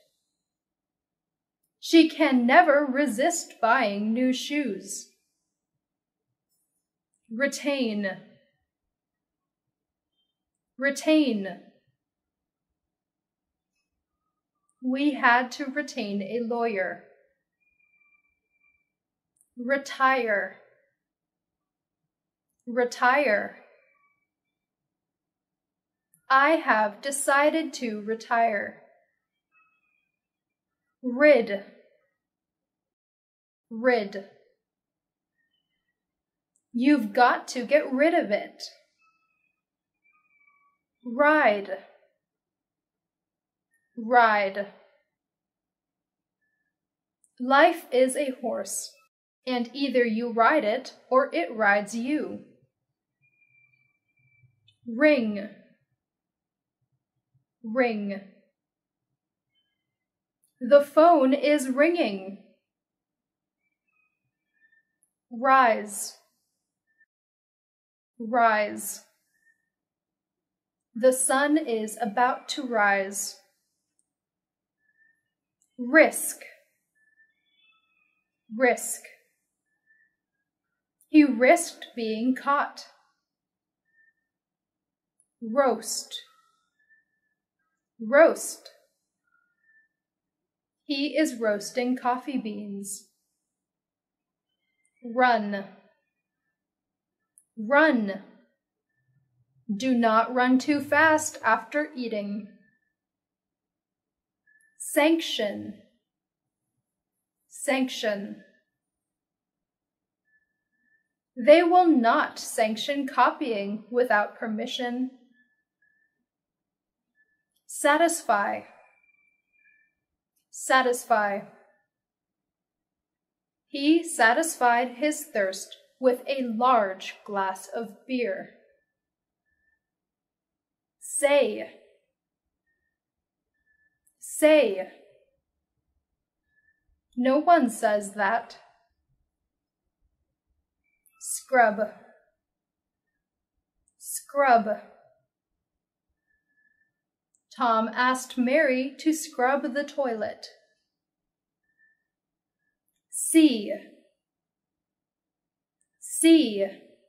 She can never resist buying new shoes. Retain. Retain. We had to retain a lawyer. Retire. Retire. I have decided to retire. Rid. Rid. You've got to get rid of it. Ride. Ride. Life is a horse, and either you ride it or it rides you. Ring. Ring. The phone is ringing. Rise. Rise. The sun is about to rise. Risk. Risk. He risked being caught. Roast. Roast. He is roasting coffee beans. Run. Run. Do not run too fast after eating. Sanction. Sanction. They will not sanction copying without permission. Satisfy. Satisfy. He satisfied his thirst with a large glass of beer. Say. Say. No one says that. Scrub. Scrub. Tom asked Mary to scrub the toilet. See. See.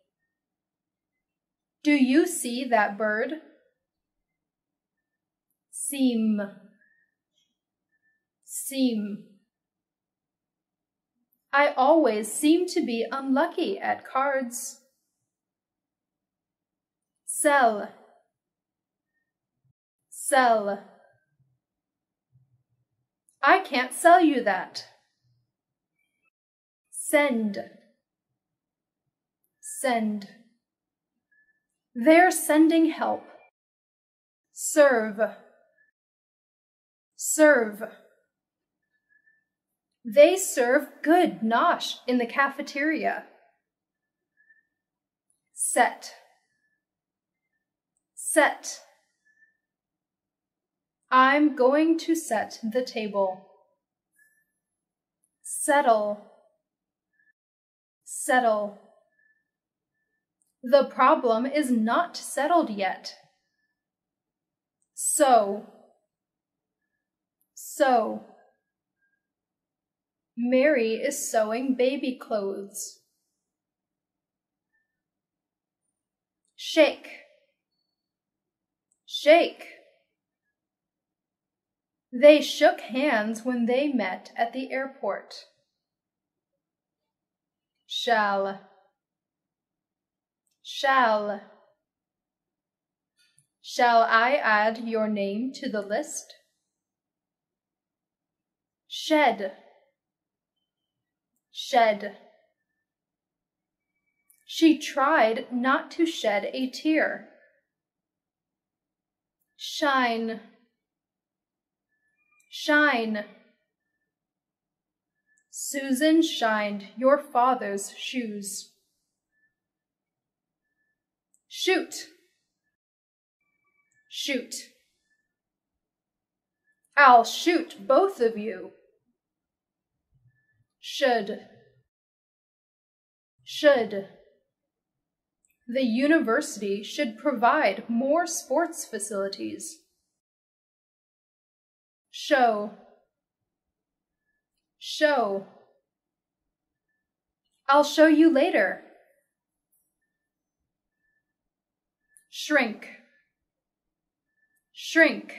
Do you see that bird? Seem. Seem. I always seem to be unlucky at cards. Sell. Sell. I can't sell you that. Send. Send. They're sending help. Serve. Serve. They serve good nosh in the cafeteria. Set. Set. I'm going to set the table. Settle. Settle. The problem is not settled yet. Sew. Sew. Mary is sewing baby clothes. Shake. Shake. They shook hands when they met at the airport. Shall. Shall. Shall I add your name to the list? Shed. Shed. She tried not to shed a tear. Shine. Shine. Susan shined your father's shoes. Shoot. Shoot. I'll shoot both of you. Should. Should. The university should provide more sports facilities. Show. Show. I'll show you later. Shrink. Shrink.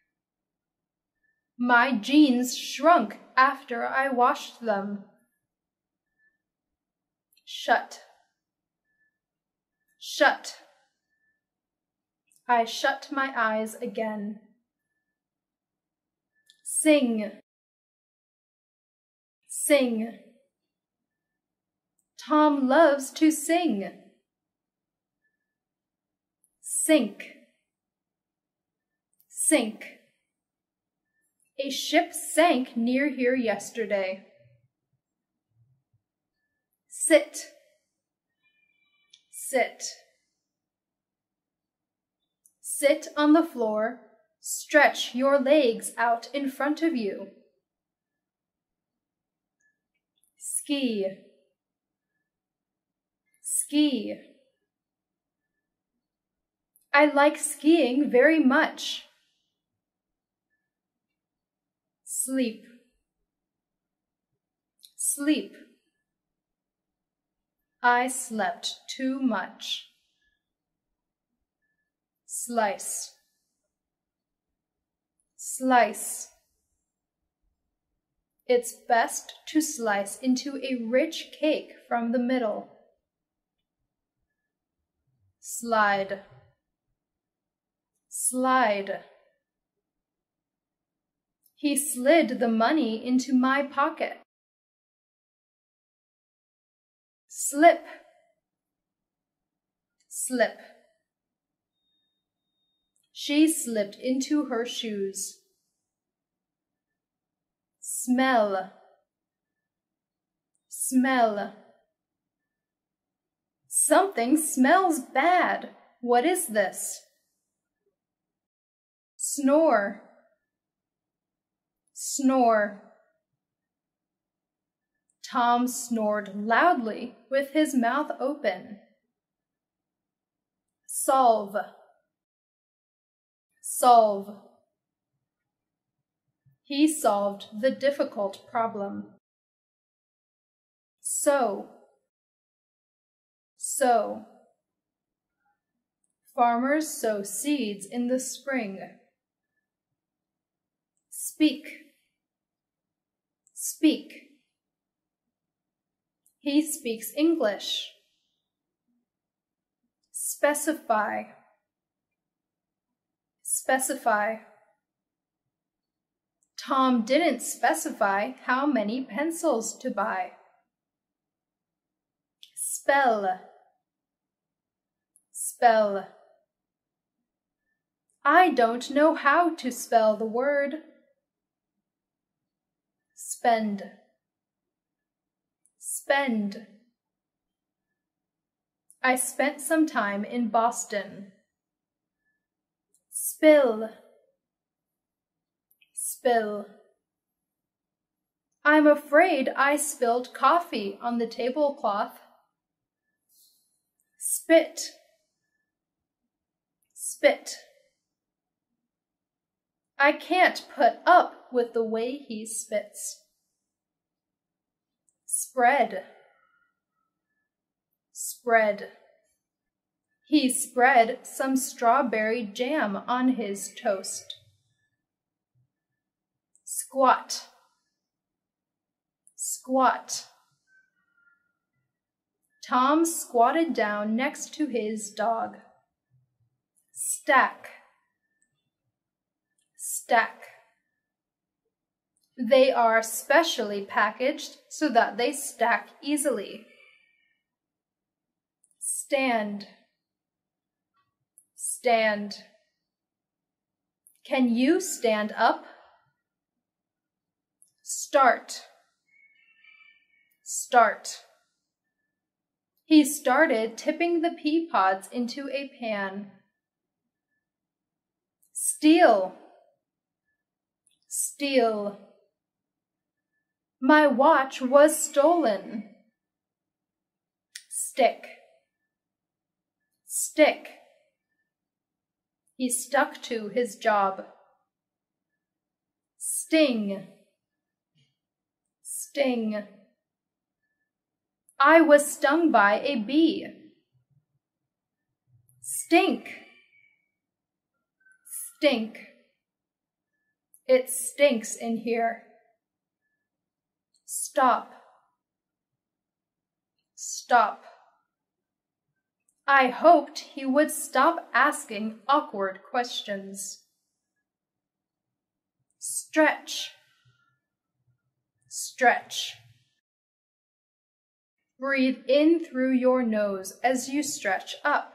My jeans shrunk after I washed them. Shut. Shut. I shut my eyes again. Sing. Sing. Tom loves to sing. Sink. Sink. A ship sank near here yesterday. Sit. Sit. Sit on the floor. Stretch your legs out in front of you. Ski. Ski. I like skiing very much. Sleep. Sleep. I slept too much. Slice. Slice. It's best to slice into a rich cake from the middle. Slide. Slide. He slid the money into my pocket. Slip. Slip. She slipped into her shoes. Smell. Smell. Something smells bad. What is this? Snore. Snore. Tom snored loudly with his mouth open. Solve. Solve. He solved the difficult problem. Sow. Sow. Farmers sow seeds in the spring. Speak. Speak. He speaks English. Specify. Specify. Tom didn't specify how many pencils to buy. spell, spell. I don't know how to spell the word. Spend, spend. I spent some time in Boston. Spill, spill. I'm afraid I spilled coffee on the tablecloth. Spit, spit. I can't put up with the way he spits. Spread, spread. He spread some strawberry jam on his toast. Squat, squat. Tom squatted down next to his dog. Stack, stack. They are specially packaged so that they stack easily. Stand, stand. Can you stand up? Start, start. He started tipping the pea pods into a pan. Steal, steal. My watch was stolen. Stick, stick. He stuck to his job. Sting, sting. I was stung by a bee. Stink, stink. It stinks in here. Stop, stop. I hoped he would stop asking awkward questions. Stretch, stretch. Breathe in through your nose as you stretch up.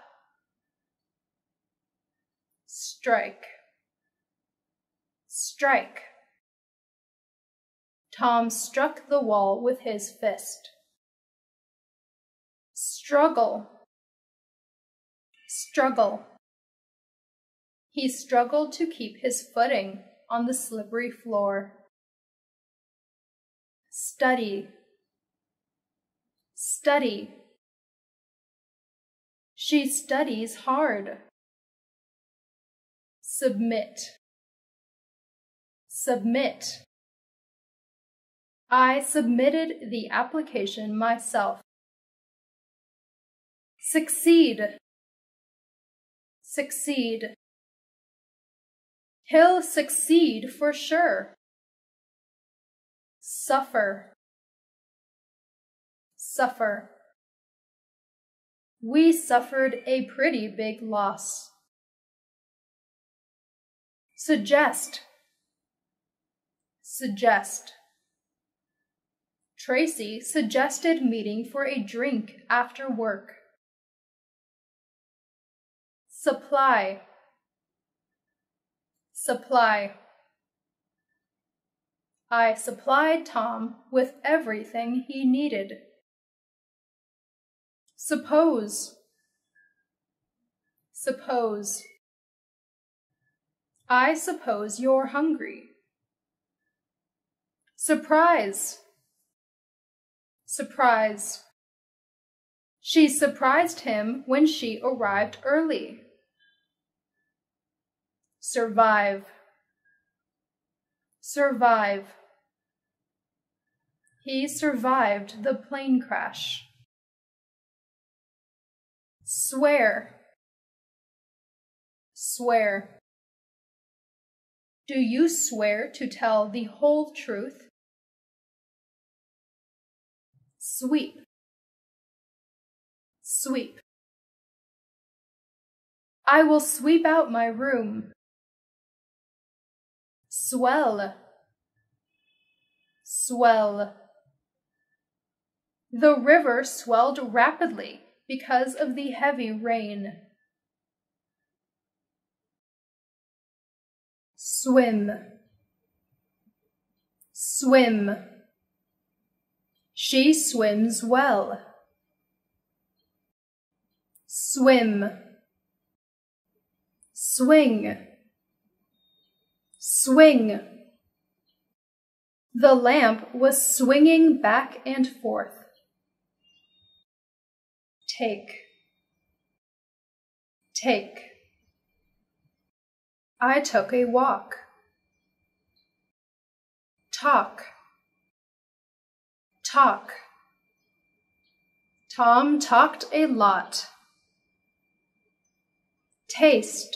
Strike, strike. Tom struck the wall with his fist. Struggle, struggle. He struggled to keep his footing on the slippery floor. Study, study. She studies hard. Submit, submit. I submitted the application myself. Succeed, succeed. He'll succeed for sure. Suffer, suffer. We suffered a pretty big loss. Suggest, suggest. Tracy suggested meeting for a drink after work. Supply, supply. I supplied Tom with everything he needed. Suppose, suppose. I suppose you're hungry. Surprise, surprise. She surprised him when she arrived early. Survive, survive. He survived the plane crash. Swear, swear. Do you swear to tell the whole truth? Sweep, sweep. I will sweep out my room. Swell, swell. The river swelled rapidly because of the heavy rain. Swim, swim. She swims well. Swim, swing, swing. The lamp was swinging back and forth. Take, take. I took a walk. Talk, talk. Tom talked a lot. Taste,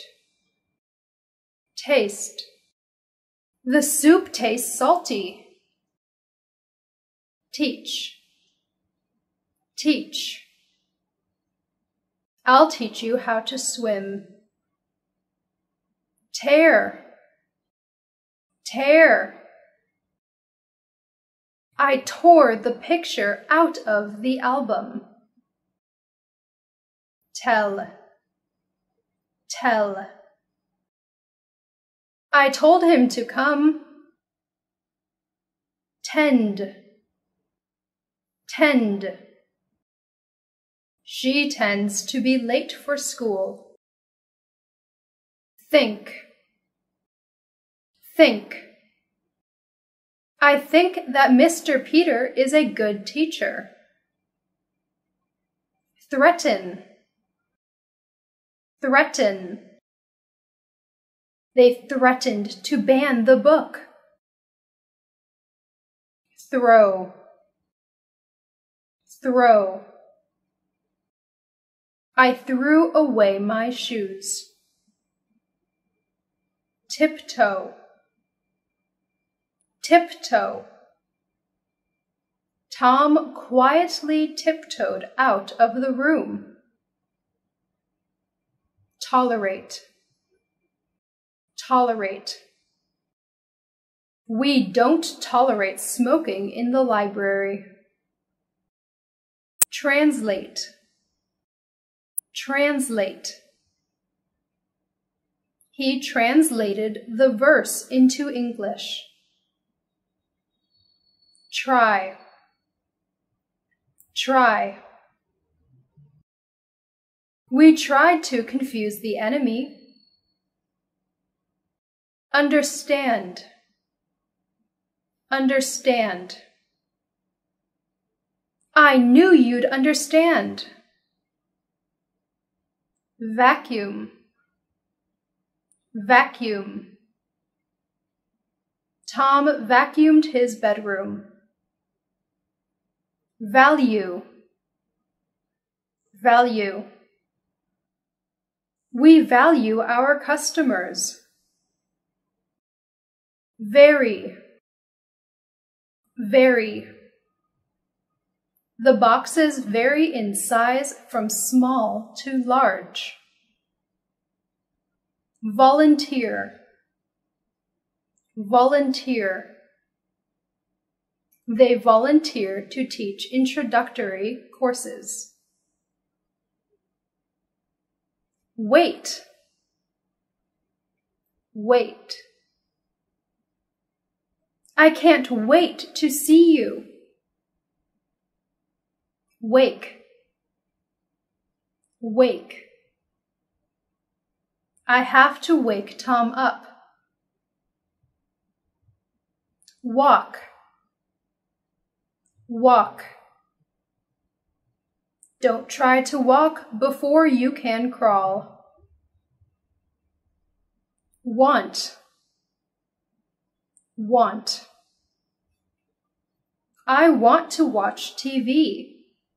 taste. The soup tastes salty. Teach, teach. I'll teach you how to swim. Tear, tear. I tore the picture out of the album. Tell, tell. I told him to come. Tend, tend. She tends to be late for school. Think, think. I think that Mr. Peter is a good teacher. Threaten, threaten. They threatened to ban the book. Throw, throw. I threw away my shoes. Tiptoe, tiptoe. Tom quietly tiptoed out of the room. Tolerate, tolerate. We don't tolerate smoking in the library. Translate, translate. He translated the verse into English. Try, try. We tried to confuse the enemy. Understand, understand. I knew you'd understand. Vacuum, vacuum. Tom vacuumed his bedroom. Value, value. We value our customers. Very, very. The boxes vary in size from small to large. Volunteer, volunteer. They volunteer to teach introductory courses. Wait, wait. I can't wait to see you. Wake, wake. I have to wake Tom up. Walk, walk. Don't try to walk before you can crawl. Want, want. I want to watch TV.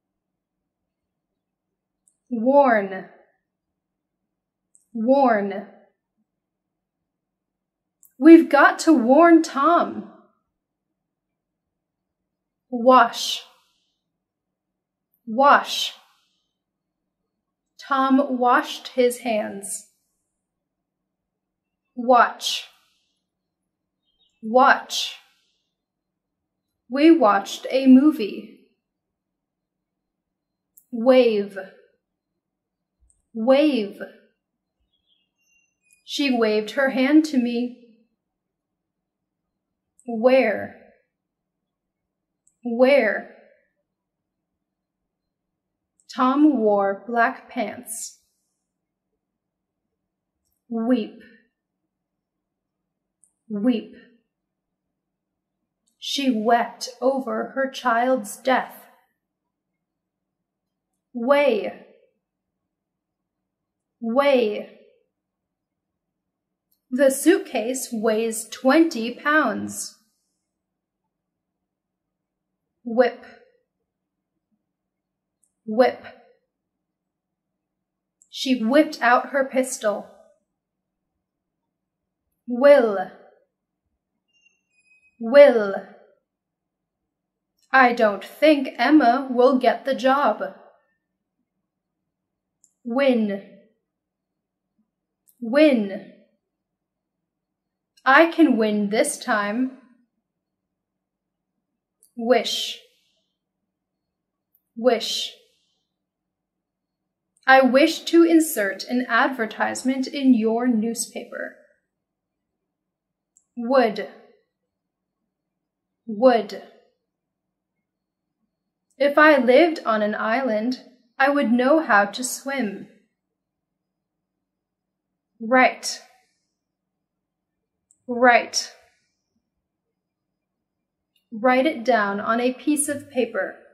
Warn, warn. We've got to warn Tom. Wash, wash. Tom washed his hands. Watch, watch. We watched a movie. Wave, wave. She waved her hand to me. Where, where? Tom wore black pants. Weep, weep. She wept over her child's death. Weigh, weigh. The suitcase weighs 20 pounds. Whip, whip. She whipped out her pistol. Will, will. I don't think Emma will get the job. Win, win. I can win this time. Wish, wish. I wish to insert an advertisement in your newspaper. Would, would. If I lived on an island, I would know how to swim. Right, right. Write it down on a piece of paper.